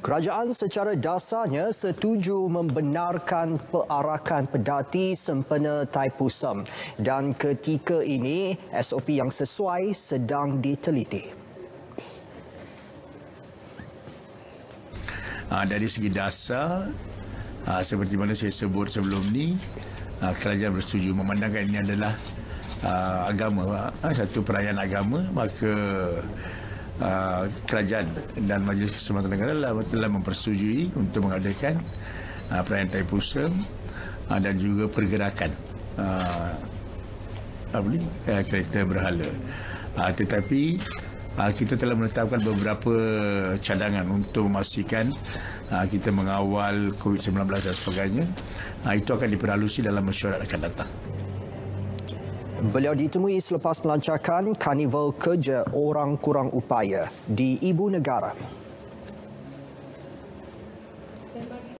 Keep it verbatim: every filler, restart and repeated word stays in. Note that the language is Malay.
Kerajaan secara dasarnya setuju membenarkan perarakan pedati sempena Thaipusam dan ketika ini S O P yang sesuai sedang diteliti. Ha, dari segi dasar, ha, seperti mana saya sebut sebelum ni, ha, kerajaan bersetuju memandangkan ini adalah ha, agama, ha, satu perayaan agama, maka Uh, kerajaan dan Majlis Keselamatan Negara telah mempersetujui untuk mengadakan uh, perayaan Thaipusam uh, dan juga pergerakan uh, apa ni, uh, kereta berhala. Uh, tetapi uh, kita telah menetapkan beberapa cadangan untuk memastikan uh, kita mengawal covid sembilan belas dan sebagainya. Uh, itu akan diperhalusi dalam mesyuarat akan datang. Beliau ditemui selepas melancarkan Karnival Kerja Orang Kurang Upaya di Ibu Negara.